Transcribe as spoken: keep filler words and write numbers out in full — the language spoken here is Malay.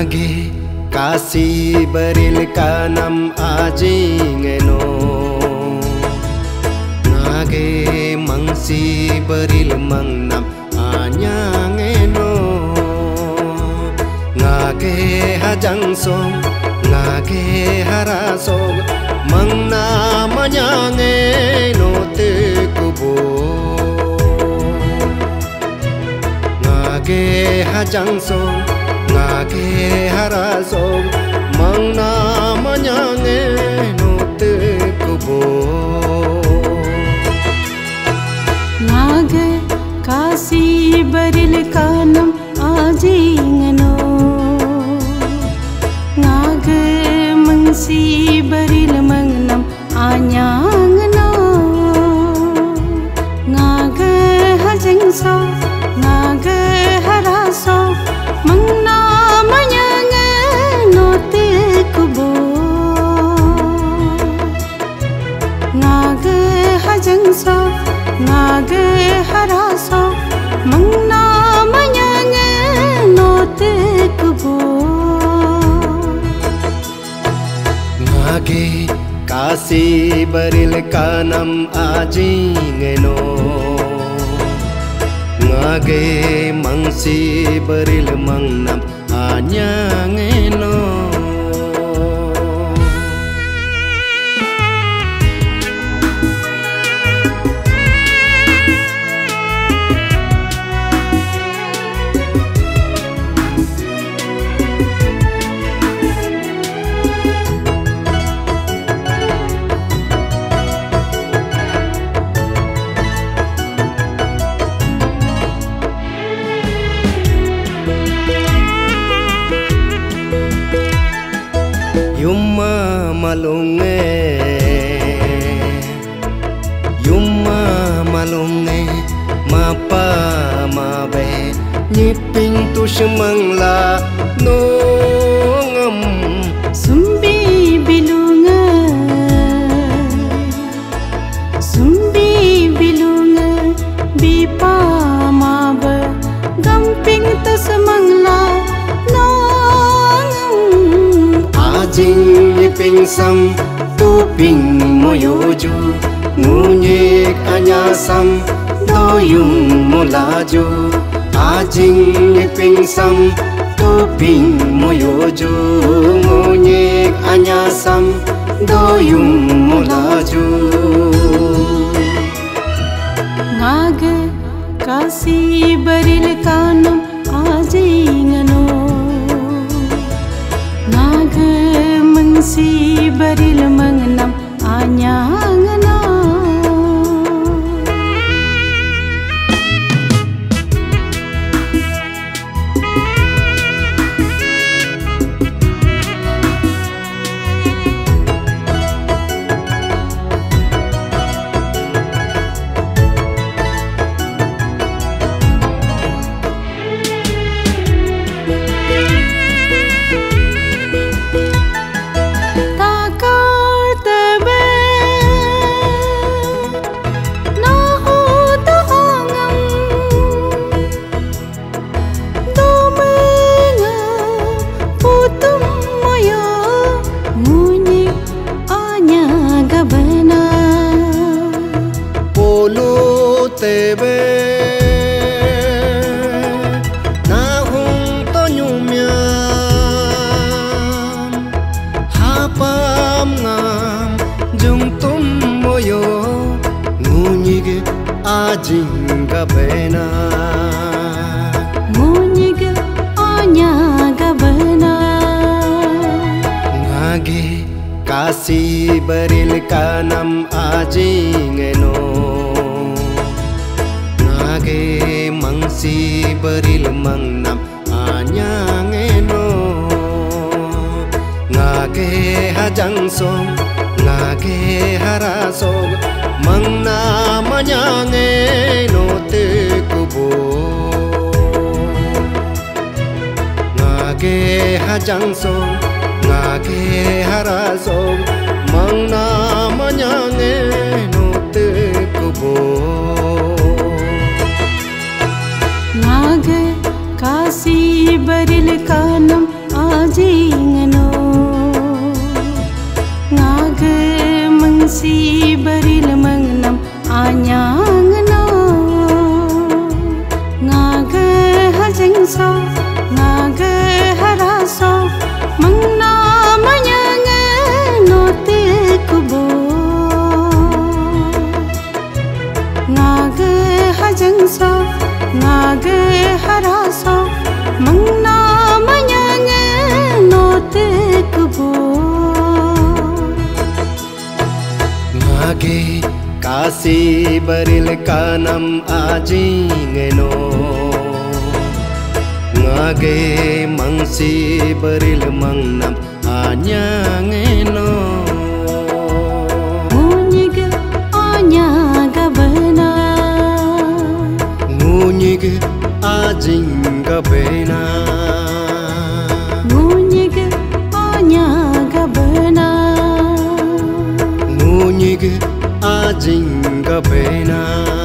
ngage kasih beril kanam ajingeno ngage mangsi beril mangnam anyangeno ngage hajang song ngage harasong mangna manyangeno te kubo ngage hajang song ngage harasong mangna manyangeno te kubo ngage kasih beril kanam ajingeno ngage mangsi beril mangnam anyangeno ngage hajang so ngage haraso mangna manyangeno te kubo ngage hajang so ngage haraso mangna manyangeno te kubo ngage kasih beril kanam ajingeno ngage mangsi beril mangnam anyangeno Yumma malunge Yumma malunge Mapa mabe Nyiping tu semangla Nongam Sumbi bilunga Sumbi bilunga Bipa maba Gamping tu semangla Ajing nyiping sam tuping moyoju ngunyek anyasam doyung molaju Ajing nyiping sam tuping moyoju ngunyek anyasam doyung molaju ngage kasih beril kanam ajingeno ngage mangsi beril mangnam anyangeno tebe nahung to nyumyam hapam ngam jung tum moyo ngunyig ajing gabena ngunyig anya gabena ngage kasih beril kanam ajingeno ngage mangsi beril mangnam anyangeno ngage hajang song ngage harasong mangna manyangeno te kubo ngage hajang song ngage harasong mangna manyangeno te kubo ngage kasih beril kanam so ngage haraso mangna manyange note kubo ngage hajang so ngage haraso mangna manyange note kubo ngage kasi baril kanam ajingeno ngage mangsi baril mangnam anyangeno ngunyig anyaga bana ngunyig ajinga bena ngunyig anyaga bana ngunyig ajinga bena